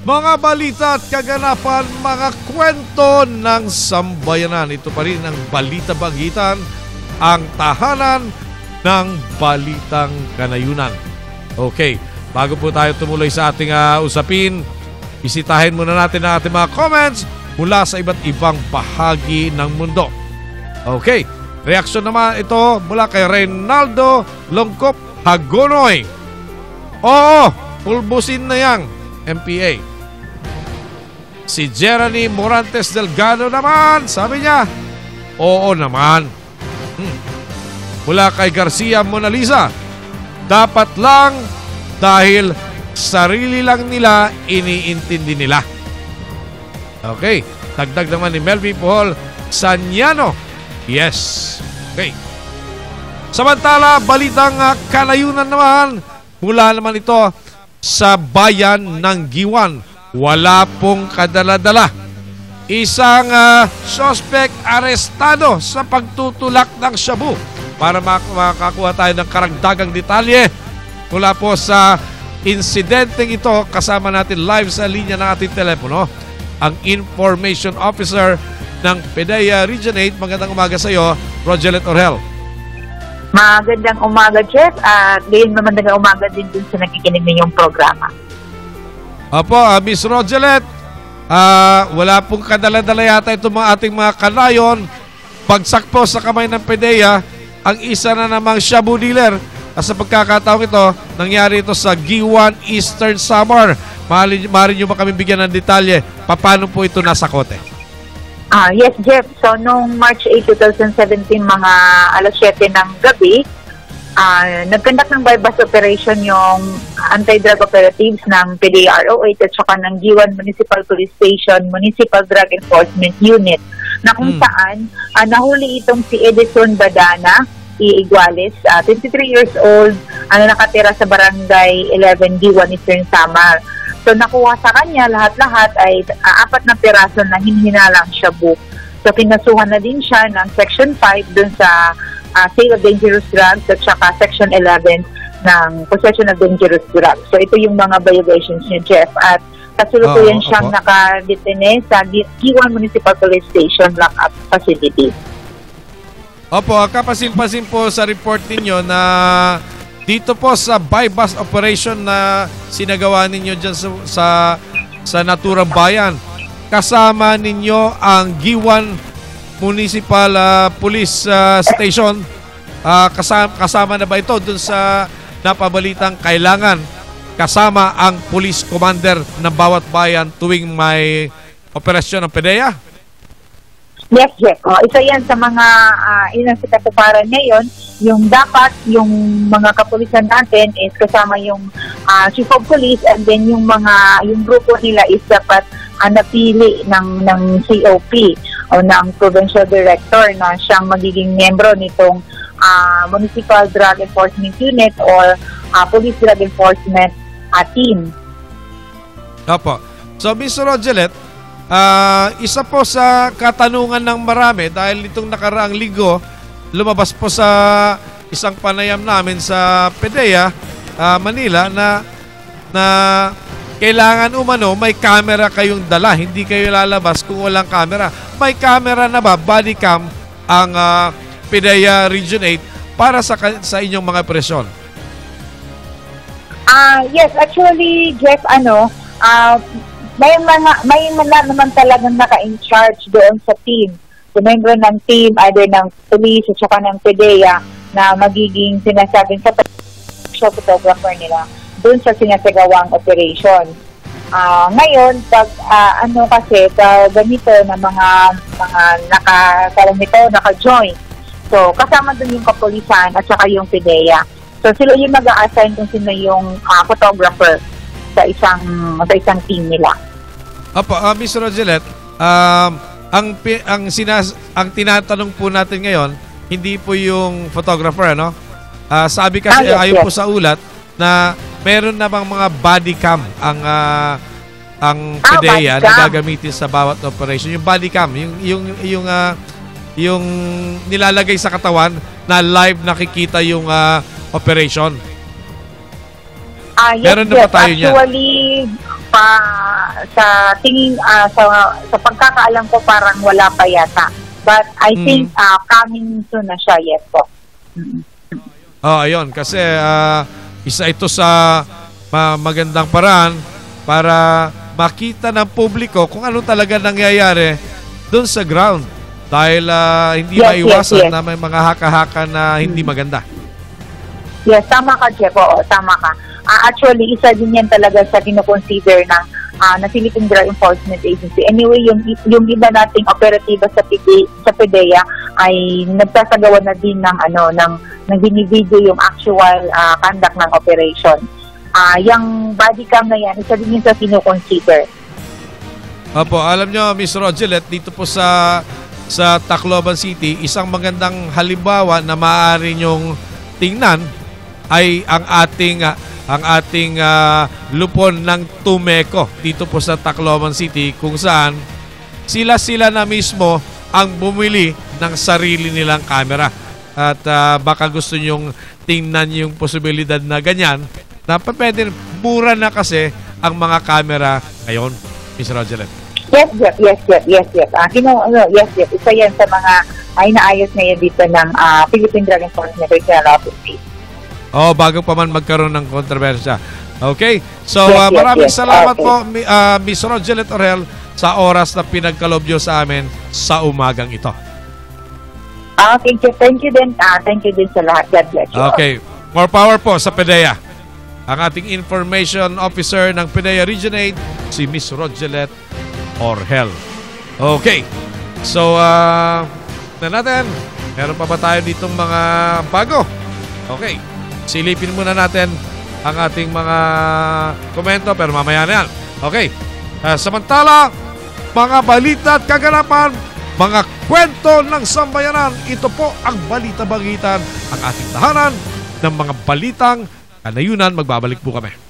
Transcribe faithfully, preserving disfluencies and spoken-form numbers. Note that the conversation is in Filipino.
mga balita at kaganapan, mga kwento ng sambayanan. Ito pa rin ang Balita Bagitan, ang tahanan ng Balitang Kanayunan. Okay, bago po tayo tumuloy sa ating uh, usapin, bisitahin muna natin ang ating mga comments mula sa iba't ibang bahagi ng mundo. Okay, reaksyon naman ito mula kay Reynaldo Longkop Hagonoy. Oo, pulbusin na yang M P A. Si Jeremy Morantes Delgado naman, sabi niya, oo naman. Hmm. Mula kay Garcia Mona Lisa, dapat lang dahil sarili lang nila iniintindi nila. Okay, dagdag naman ni Melvin Pohol Sanyano. Yes. Okay. Samantala, balitang uh, kanayunan naman, mula naman ito sa bayan ng Guiuan. Wala pong kadala-dala. Isang uh, suspect arestado sa pagtutulak ng Shabu. Para mak makakuha tayo ng karagdagang detalye mula po sa insidenteng ito, kasama natin live sa linya ng ating telepono ang Information Officer ng PDEA Region eight. Magandang umaga sa iyo, Rogelet Orhel. Magandang umaga, Jeff. At uh, ngayon magandang umaga din dun sa nakikinig ninyong programa. Opo, uh, Miss Rogelet, uh, wala pong kadala-dala yata itong mga ating mga kanayon. Bagsak po sa kamay ng PDEA ang isa na namang Shabu dealer. At sa pagkakataong ito, nangyari ito sa Guiuan, Eastern Samar. Maaari nyo ba kami bigyan ng detalye? Paano po ito nasa kote? Ah, yes, Jeff. So, noong March eighth, twenty seventeen, mga alas siyete ng gabi, uh, nagkandak ng bypass operation yung anti-drug operatives ng P D E A R O eight at saka ng Guiuan Municipal Police Station Municipal Drug Enforcement Unit, na kung hmm. saan uh, nahuli itong si Edison Badana Iguales, uh, twenty-three years old, ano, nakatira sa Barangay eleven Guiuan, Eastern Samar. So, nakuha sa kanya, lahat-lahat ay uh, apat na piraso na hinhinalang Shabu. So, pinasuhan na din siya ng Section five dun sa uh, Sale of Dangerous Drugs at saka Section eleven ng Possession of Dangerous Drugs. So, ito yung mga violations niya, Jeff. At kasulukuyan oh, siyang okay. nakadetene sa Guiuan Municipal Police Station Lockup Facility. Opo, kapasin-pasin po sa report ninyo na dito po sa bypass operation na sinagawa ninyo dyan sa, sa, sa naturang bayan, kasama ninyo ang Guiuan Municipal uh, Police uh, Station. Uh, kasama, kasama na ba ito dun sa napabalitang kailangan kasama ang police commander ng bawat bayan tuwing may operasyon ng PDEA? Yes, Jeff. Oh, isa yan sa mga uh, ilang sa katuparan ngayon. Yung dapat, yung mga kapulisan natin is kasama yung uh, Chief of Police, and then yung mga, yung grupo nila is dapat uh, napili ng, ng C O P o ng Provincial Director na siyang magiging membro nitong uh, Municipal Drug Enforcement Unit or uh, Police Drug Enforcement uh, Team. Opo. So, Miz Rogelet, Uh, isa po sa katanungan ng marami dahil itong nakaraang linggo lumabas po sa isang panayam namin sa PDEA uh, Manila na na kailangan umano may camera kayong dala, hindi kayo lalabas kung walang camera. May camera na ba, body cam, ang uh, PDEA Region eight para sa, sa inyong mga operasyon? Uh, yes, actually, Jeff, ano, uh, may mga may mga naman talagang naka-in-charge doon sa team. So, membro ng team, either ng police at saka ng PDEA na magiging sinasabing photographer nila doon sa sinasagawang operation. Uh, ngayon, pag uh, ano kasi, pag ganito na mga mga naka-kalang nito, naka-join. So, kasama doon yung kapulisan at saka yung PDEA. So, sila yung mag-a-assign kung sino yung uh, photographer sa isang sa isang team nila. Opo, uh, Miz Rogelet, um, ang ang sinas ang tinatanong po natin ngayon, hindi po yung photographer, ano? Uh, sabi kasi ah, yes, ayon yes. po sa ulat na meron na bang mga body cam ang uh, ang PDEA ah, na gagamitin sa bawat operation. Yung body cam, yung yung yung uh, yung nilalagay sa katawan na live nakikita yung uh, operation. Ah, yes, meron na ba tayo niyan? Actually, pa sa tingin ah, sa sa pagkakaalam ko parang wala pa yata. But I Mm. think ah, coming soon na siya, yes po. Mm. Oh, ayun. Kasi ah, isa ito sa ma- magandang paraan para makita ng publiko kung ano talaga nangyayari doon sa ground. Dahil ah, hindi Yes, maiwasan yes, yes. na may mga haka-haka na hindi maganda. Yes, tama ka, Jeff. Oo, tama ka. Ah, actually, isa din yan talaga sa kinoconsider ng ah, na Philippine Drug Enforcement Agency. Anyway, yung, yung iba nating operatiba sa, P D, sa P D E A ay nagsasagawa na din ng, ano, ng, ng binivideo yung actual ah, conduct ng operation. Ah, yung body cam na yan, isa din yun sa kinoconsider. Opo, alam nyo, Miss Rogelet, dito po sa sa Tacloban City, isang magandang halimbawa na maaari nyong tingnan ay ang ating ah, ang ating ah, lupon ng Tumeco dito po sa Tacloban City, kung saan sila-sila na mismo ang bumili ng sarili nilang camera. At ah, baka gusto nyong tingnan yung posibilidad na ganyan, na pwede, mura na kasi ang mga camera ngayon, Miss Rogelet. Yes, Jeff. Yes, Jeff. Yes, Jeff. Ah, kino, ano, yes, Jeff. Isa yan sa mga ay naayos na yan dito ng ah, Philippine Drug Enforcement Regional Office. Oh, bago pa man magkaroon ng kontrobersya. Okay? So, Yes, ah, yes, maraming yes. salamat Okay. po, Mi- ah, Miss Rogelet Orel, sa oras na pinagkaloob nyo sa amin sa umagang ito. Ah, thank you. Thank you din. Ah, thank you din sa lahat. God bless you. Okay. More power po sa P D E A. Ang ating information officer ng P D E A Region eight, si Miss Rogelet Orel. Okay. So, ah, na natin. Meron pa ba tayo ditong mga bago? Okay. Silipin muna natin ang ating mga komento, pero mamaya na yan. Okay. Ah, samantala, mga balita at kaganapan, mga kwento ng sambayanan, ito po ang Balita Bagitan, ang ating tahanan ng mga balitang kanayunan. Magbabalik po kami.